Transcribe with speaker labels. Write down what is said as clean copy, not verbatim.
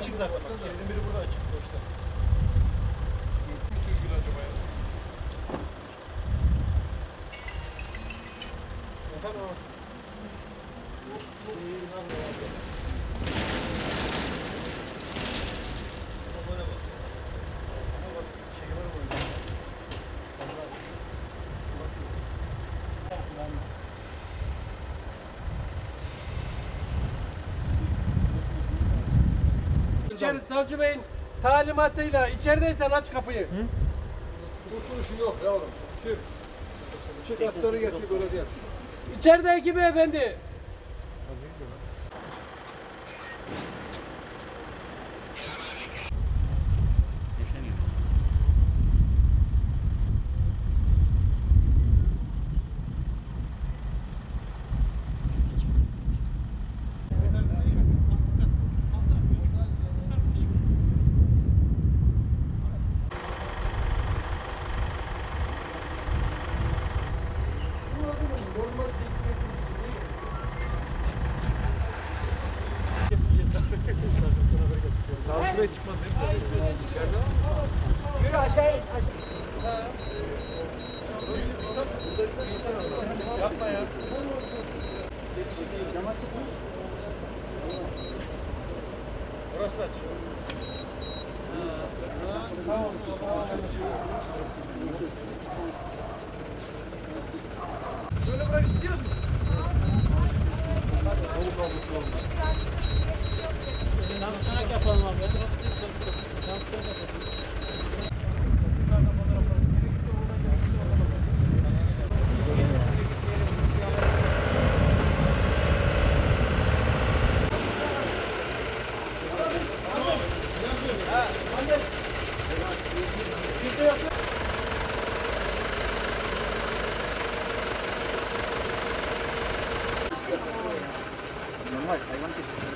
Speaker 1: açık zaten. Bak, kilidin biri burada açık. Boşta. Sürgülü acaba ya? Efendim abi.
Speaker 2: İçeri savcı beyin talimatıyla içerideysen aç kapıyı.
Speaker 3: Kurtuluşu yok yavrum. Çık atları getir göreceğiz.
Speaker 2: İçerideki beyefendi.
Speaker 1: Şuraya çıkmadı değil mi? İçeride ama.
Speaker 4: Yürü aşağıya.
Speaker 1: Yapma ya. Orası da açık. Tamam. Böyle bırakıp gidiyoruz mu?
Speaker 4: Tanıtarak yapalım abi. Tanıtarak yapalım.
Speaker 3: Normal hayvan kesiyor.